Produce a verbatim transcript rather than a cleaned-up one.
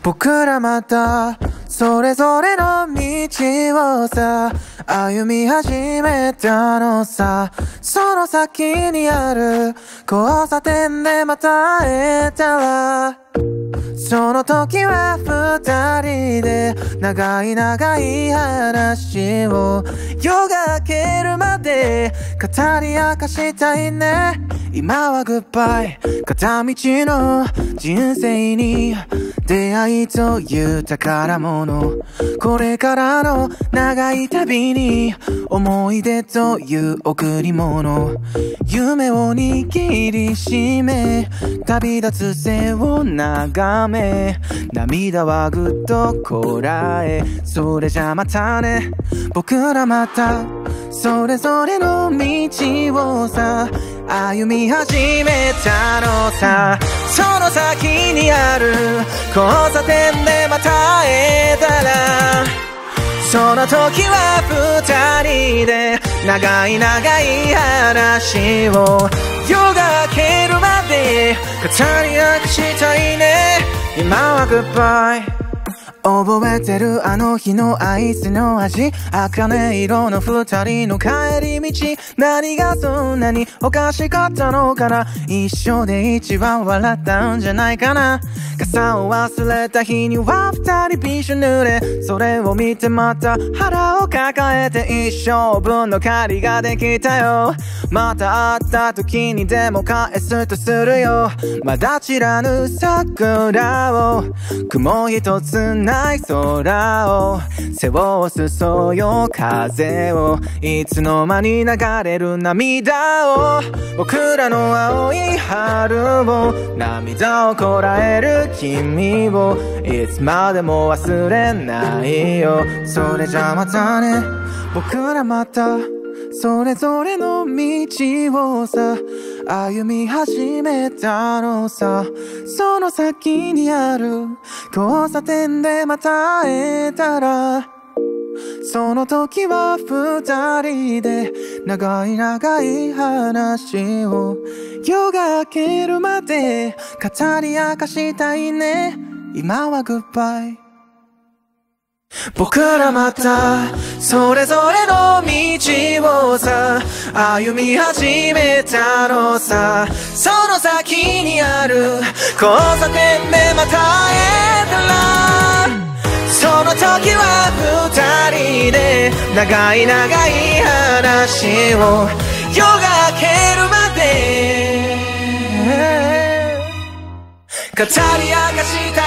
僕らまたそれぞれの道をさ歩み始めたのさ。その先にある交差点でまた会えたら、その時は二人で長い長い話を夜が明けるまで語り明かしたいね。今はグッバイ片道の人生に出会いという宝物、これからの長い旅に思い出という贈り物、夢を握りしめ旅立つ背を眺め涙はぐっとこらえ、それじゃまたね。僕らまたそれぞれの道をさ歩み始めたのさ。その先にある交差点でまた会えたら、その時は二人で長い長い話を夜が明けるまで語り明かしたいね。今はグッバイ。覚えてるあの日のアイスの味、茜色の二人の帰り道、何がそんなにおかしかったのかな。一緒で一番笑ったんじゃないかな。傘を忘れた日には二人びしょ濡れ、それを見てまた腹を抱えて一生分の借りができたよ。また会った時にでも返すとするよ。まだ散らぬ桜を雲一つない空を背負すそよ風を、いつの間に流れる涙を、僕らの青い春を涙をこらえる君をいつまでも忘れないよ。それじゃまたね。僕らまたそれぞれの道をさ歩み始めたのさ。その先にある交差点でまた会えたら、その時は二人で長い長い話を夜が明けるまで語り明かしたいね。今はグッバイ。僕らまたそれぞれの道をさ歩み始めたのさ。その先にある交差点でまた会えたら、その時は二人で長い長い話を夜が明けるまで語り明かした